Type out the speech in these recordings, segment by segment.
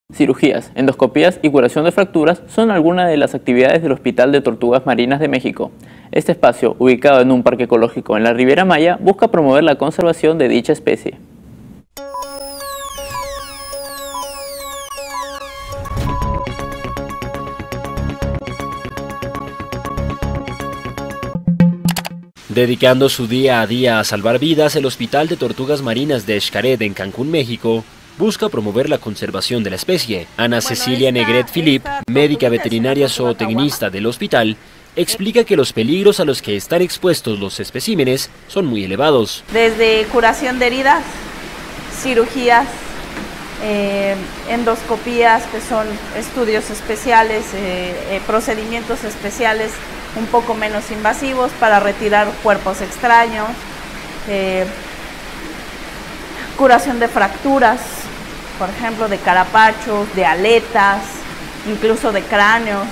Cirugías, endoscopías y curación de fracturas son algunas de las actividades del Hospital de Tortugas Marinas de México. Este espacio, ubicado en un parque ecológico en la Riviera Maya, busca promover la conservación de dicha especie. Dedicando su día a día a salvar vidas, el Hospital de Tortugas Marinas de Xcaret, en Cancún, México, busca promover la conservación de la especie. Ana Cecilia Negret Philip, médica veterinaria zootecnista del hospital, explica que los peligros a los que están expuestos los especímenes son muy elevados. Desde curación de heridas, cirugías, endoscopías, que son estudios especiales, procedimientos especiales un poco menos invasivos para retirar cuerpos extraños, curación de fracturas, por ejemplo, de carapachos, de aletas, incluso de cráneos,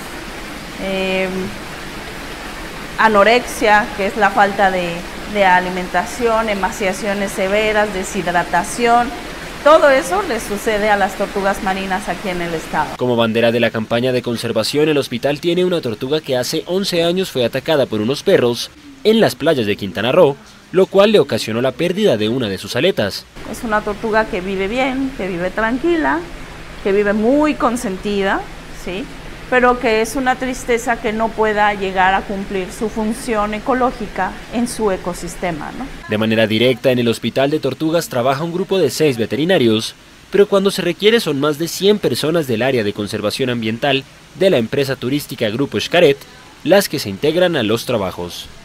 anorexia, que es la falta de alimentación, emaciaciones severas, deshidratación. Todo eso le sucede a las tortugas marinas aquí en el estado. Como bandera de la campaña de conservación, el hospital tiene una tortuga que hace 11 años fue atacada por unos perros en las playas de Quintana Roo, lo cual le ocasionó la pérdida de una de sus aletas. Es una tortuga que vive bien, que vive tranquila, que vive muy consentida, ¿sí? Pero que es una tristeza que no pueda llegar a cumplir su función ecológica en su ecosistema, ¿no? De manera directa, en el Hospital de Tortugas trabaja un grupo de 6 veterinarios, pero cuando se requiere son más de 100 personas del área de conservación ambiental de la empresa turística Grupo Xcaret las que se integran a los trabajos.